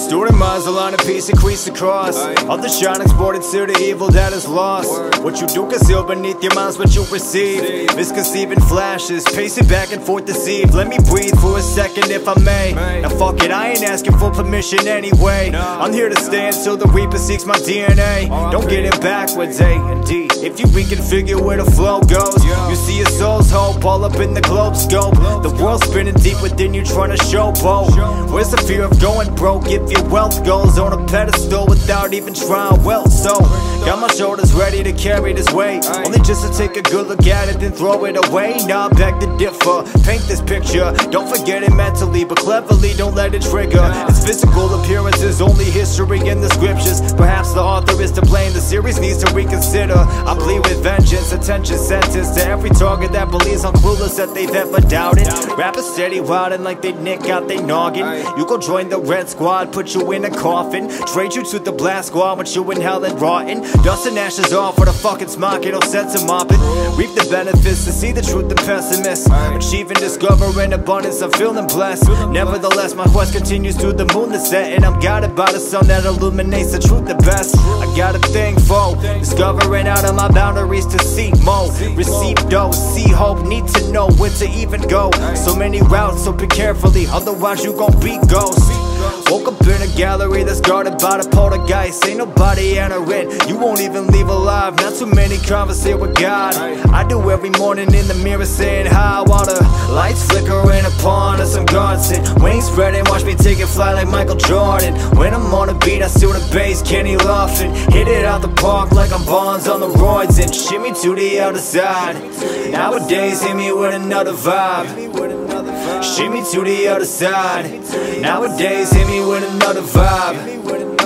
Distorted minds align a piece and crease across. All the shine exported to the evil that is lost. What you do conceal beneath your mind's what you perceive. Misconceiving flashes, pacing back and forth deceived. Let me breathe for a second if I may. Now fuck it, I ain't asking for permission anyway. I'm here to stay until the reaper seeks my DNA. Don't get it backwards, A and D. If you reconfigure where the flow goes, you see your soul's hope all up in the globe scope. The world's spinning deep within you trying to showboat. Where's the fear of going broke if your wealth goes on a pedestal without even trying well? So, got my shoulders ready to carry this weight, only just to take a good look at it then throw it away. Nah, I beg to differ, paint this picture. Don't forget it mentally, but cleverly don't let it trigger. Its physical appearance is only history in the scriptures. Perhaps the author is to blame, the series needs to reconsider. I plead with vengeance, attention sentence to every target that believes I'm clueless that they've ever doubted. Rappers steady wildin' like they nick out they noggin. You go join the red squad, put you in a coffin, trade you to the blast squad with you in hell and rotten. Dust and ashes off for the fucking smock, no sense of mopping. Reap the benefits to see the truth and pessimists. Achieve and discover in abundance, I'm feeling blessed. Nevertheless, my quest continues to the moon that's set, and I'm guided by the sun that illuminates the truth the best. I got a thing for discovering out of my boundaries to see more. Receive dose, see hope, need to know where to even go. So many routes, so pick carefully, otherwise you gon' be ghost. Woke up in a gallery that's guarded by the poltergeist. Ain't nobody entering, you won't even leave alive. Not too many conversate with God. I do every morning in the mirror saying hi, while the lights flickering upon us. I'm Godson, wings spreading, watch me take it fly like Michael Jordan. When I'm on the beat, I steal the bass, Kenny Loughlin. Hit it out the park like I'm Bonds on the roids, and shimmy to the other side. Nowadays, hit me with another vibe. Shimmy to the other side. Nowadays, hit me with another vibe.